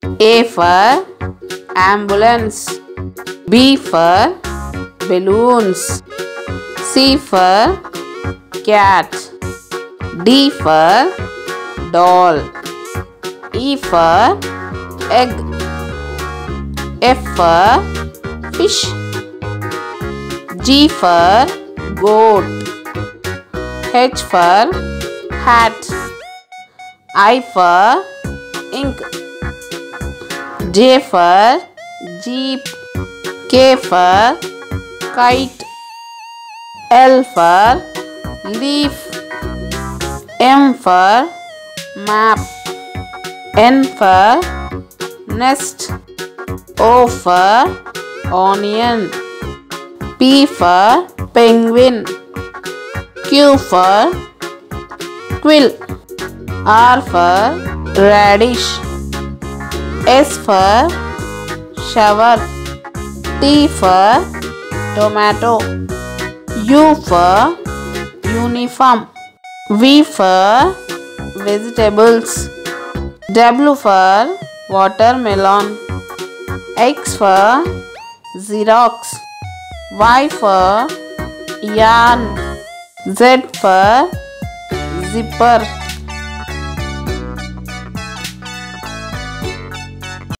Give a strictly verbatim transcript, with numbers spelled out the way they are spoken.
A for ambulance. B for balloons. C for cat. D for doll. E for egg. F for fish. G for goat. H for hat. I for ink. J for jeep. K for kite. L for leaf. M for map. N for nest. O for onion. P for penguin. Q for quill. R for radish. S for shower. T for tomato. U for uniform. V for vegetables. W for watermelon. X for Xerox. Y for yarn. Z for zipper.